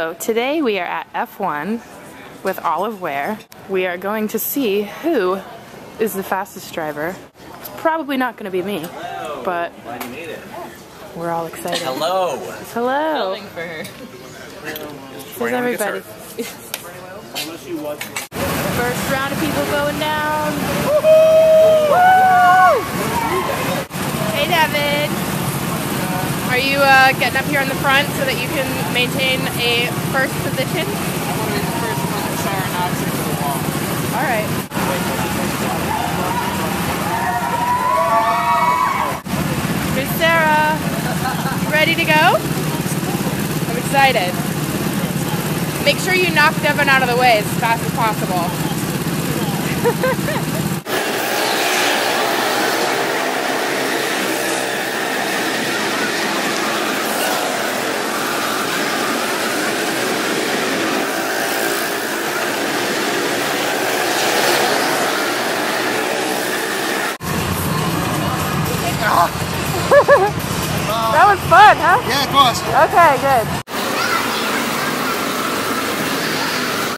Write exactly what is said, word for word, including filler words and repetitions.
So today we are at F one with Olive Ware. We are going to see who is the fastest driver. It's probably not going to be me, but we're all excited. Hello. Hello. Filming for her. Here's everybody. First round of people going down. Woohoo! Hey, Devin. Are you uh, getting up here in the front so that you can maintain a first position? I want to be the first one to shower and not stick to the wall. All right. Miss Sarah, you ready to go? I'm excited. Make sure you knock Devin out of the way as fast as possible. That was fun, huh? Yeah, it was. Okay, good.